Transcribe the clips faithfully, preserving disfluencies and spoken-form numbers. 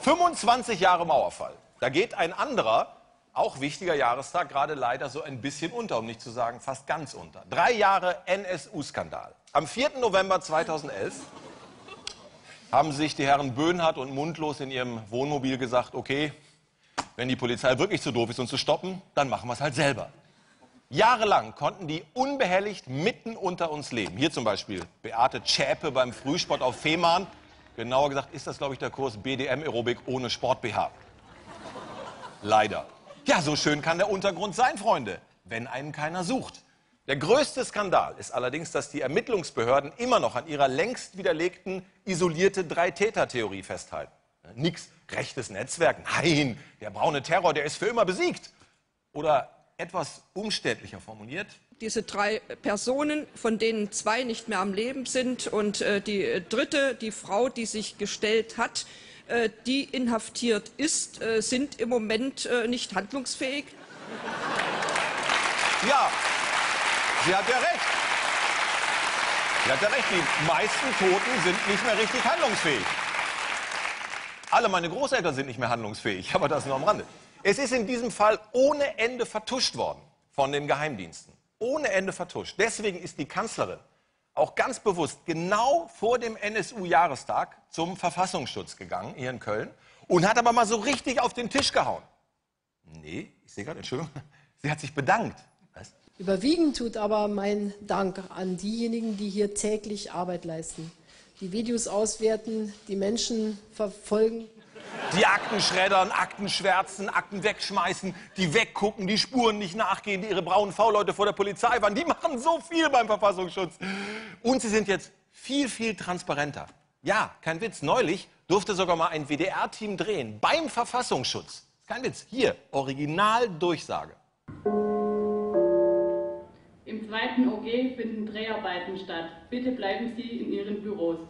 fünfundzwanzig Jahre Mauerfall. Da geht ein anderer, auch wichtiger Jahrestag gerade leider so ein bisschen unter, um nicht zu sagen fast ganz unter. Drei Jahre N S U-Skandal. Am vierten November zweitausendelf haben sich die Herren Böhnhardt und Mundlos in ihrem Wohnmobil gesagt, okay, wenn die Polizei wirklich zu doof ist, uns zu stoppen, dann machen wir es halt selber. Jahrelang konnten die unbehelligt mitten unter uns leben. Hier zum Beispiel Beate Zschäpe beim Frühsport auf Fehmarn. Genauer gesagt ist das, glaube ich, der Kurs B D M-Aerobik ohne Sport-B H. Leider. Ja, so schön kann der Untergrund sein, Freunde, wenn einen keiner sucht. Der größte Skandal ist allerdings, dass die Ermittlungsbehörden immer noch an ihrer längst widerlegten isolierte Drei-Täter-Theorie festhalten. Nix rechtes Netzwerk, nein, der braune Terror, der ist für immer besiegt. Oder etwas umständlicher formuliert: Diese drei Personen, von denen zwei nicht mehr am Leben sind und äh, die dritte, die Frau, die sich gestellt hat, äh, die inhaftiert ist, äh, sind im Moment äh, nicht handlungsfähig. Ja, sie hat ja recht. Sie hat ja recht, die meisten Toten sind nicht mehr richtig handlungsfähig. Alle meine Großeltern sind nicht mehr handlungsfähig, aber das nur am Rande. Es ist in diesem Fall ohne Ende vertuscht worden von den Geheimdiensten. Ohne Ende vertuscht. Deswegen ist die Kanzlerin auch ganz bewusst genau vor dem N S U-Jahrestag zum Verfassungsschutz gegangen, hier in Köln, und hat aber mal so richtig auf den Tisch gehauen. Nee, ich sehe gerade, Entschuldigung, sie hat sich bedankt. Was? Überwiegend tut aber mein Dank an diejenigen, die hier täglich Arbeit leisten. Die Videos auswerten, die Menschen verfolgen. Die Akten schreddern, Akten schwärzen, Akten wegschmeißen, die weggucken, die Spuren nicht nachgehen, die ihre braunen V-Leute vor der Polizei waren. Die machen so viel beim Verfassungsschutz. Und sie sind jetzt viel, viel transparenter. Ja, kein Witz, neulich durfte sogar mal ein W D R-Team drehen beim Verfassungsschutz. Kein Witz, hier, Originaldurchsage. Im zweiten O G finden Dreharbeiten statt. Bitte bleiben Sie in Ihren Büros.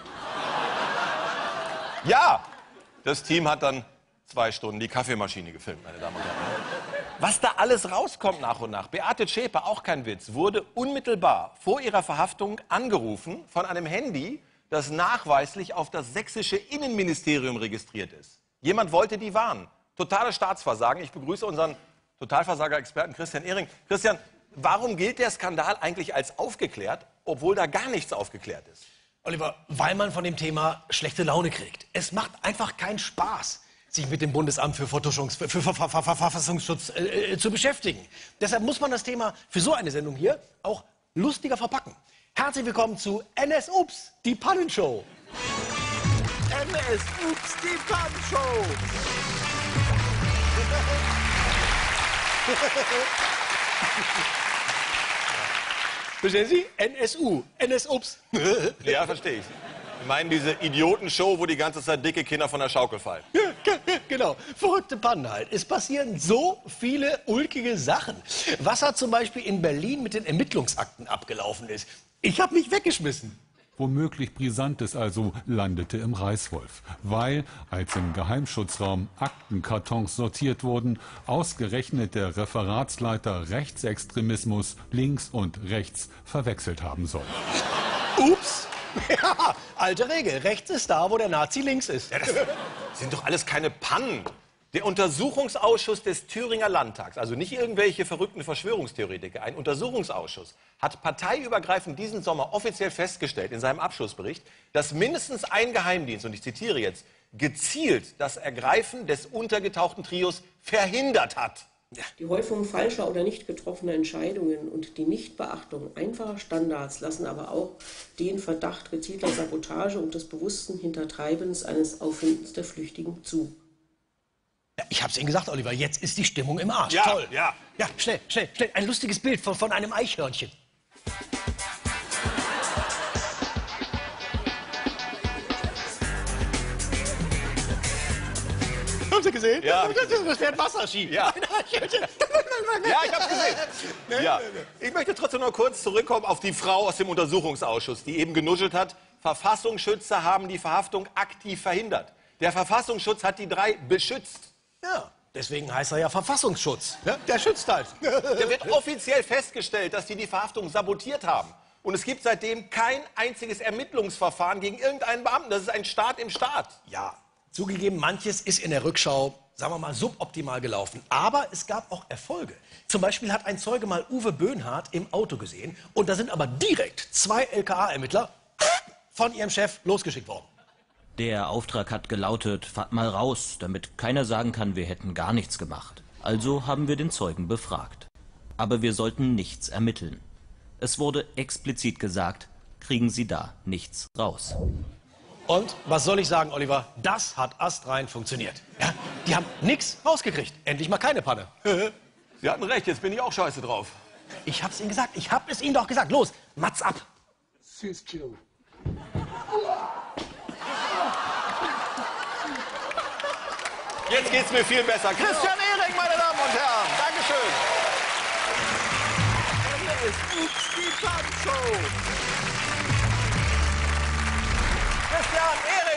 Ja, das Team hat dann zwei Stunden die Kaffeemaschine gefilmt, meine Damen und Herren. Was da alles rauskommt nach und nach. Beate Zschäpe, auch kein Witz, wurde unmittelbar vor ihrer Verhaftung angerufen von einem Handy, das nachweislich auf das sächsische Innenministerium registriert ist. Jemand wollte die warnen. Totales Staatsversagen. Ich begrüße unseren Totalversager-Experten Christian Ehring. Christian, warum gilt der Skandal eigentlich als aufgeklärt, obwohl da gar nichts aufgeklärt ist? Oliver, weil man von dem Thema schlechte Laune kriegt. Es macht einfach keinen Spaß, sich mit dem Bundesamt für, Vertuschungs für, für, für, für Verfassungsschutz äh, äh, zu beschäftigen. Deshalb muss man das Thema für so eine Sendung hier auch lustiger verpacken. Herzlich willkommen zu N S Ups, die Pannenshow. N S Ups, die Pannenshow. Verstehen Sie? N S U, N S Ups. Ja, verstehe ich. Ich meine diese Idiotenshow, wo die ganze Zeit dicke Kinder von der Schaukel fallen. Ja, genau, verrückte Pannen halt. Es passieren so viele ulkige Sachen. Was hat zum Beispiel in Berlin mit den Ermittlungsakten abgelaufen ist? Ich habe mich weggeschmissen. Womöglich Brisantes also landete im Reißwolf, weil, als im Geheimschutzraum Aktenkartons sortiert wurden, ausgerechnet der Referatsleiter Rechtsextremismus links und rechts verwechselt haben soll. Ups! Ja, alte Regel. Rechts ist da, wo der Nazi links ist. Ja, das sind doch alles keine Pannen. Der Untersuchungsausschuss des Thüringer Landtags, also nicht irgendwelche verrückten Verschwörungstheoretiker, ein Untersuchungsausschuss, hat parteiübergreifend diesen Sommer offiziell festgestellt in seinem Abschlussbericht, dass mindestens ein Geheimdienst, und ich zitiere jetzt, gezielt das Ergreifen des untergetauchten Trios verhindert hat. Die Häufung falscher oder nicht getroffener Entscheidungen und die Nichtbeachtung einfacher Standards lassen aber auch den Verdacht gezielter Sabotage und des bewussten Hintertreibens eines Auffindens der Flüchtigen zu. Ja, ich hab's Ihnen gesagt, Oliver, jetzt ist die Stimmung im Arsch. Ja, toll. ja. Ja, schnell, schnell, schnell. Ein lustiges Bild von, von einem Eichhörnchen. Haben Sie gesehen? Ja. Das wäre ein Wasserski. Ja. Ein Eichhörnchen. Ja, ich hab's gesehen. Ja. Ich möchte trotzdem noch kurz zurückkommen auf die Frau aus dem Untersuchungsausschuss, die eben genuschelt hat. Verfassungsschützer haben die Verhaftung aktiv verhindert. Der Verfassungsschutz hat die drei beschützt. Ja, deswegen heißt er ja Verfassungsschutz. Ja, der schützt halt. Da wird offiziell festgestellt, dass die die Verhaftung sabotiert haben. Und es gibt seitdem kein einziges Ermittlungsverfahren gegen irgendeinen Beamten. Das ist ein Staat im Staat. Ja, Zugegeben, manches ist in der Rückschau, sagen wir mal, suboptimal gelaufen. Aber es gab auch Erfolge. Zum Beispiel hat ein Zeuge mal Uwe Böhnhardt im Auto gesehen. Und da sind aber direkt zwei L K A-Ermittler von ihrem Chef losgeschickt worden. Der Auftrag hat gelautet, fahrt mal raus, damit keiner sagen kann, wir hätten gar nichts gemacht. Also haben wir den Zeugen befragt. Aber wir sollten nichts ermitteln. Es wurde explizit gesagt, kriegen Sie da nichts raus. Und was soll ich sagen, Oliver? Das hat astrein funktioniert. Ja, die haben nichts rausgekriegt. Endlich mal keine Panne. Sie hatten recht, jetzt bin ich auch scheiße drauf. Ich hab's Ihnen gesagt. Ich hab es Ihnen doch gesagt. Los, Mats ab. Jetzt geht's mir viel besser. Christian Ehring, meine Damen und Herren. Dankeschön. Hier ist Ups, die Tanzshow. Christian Ehring.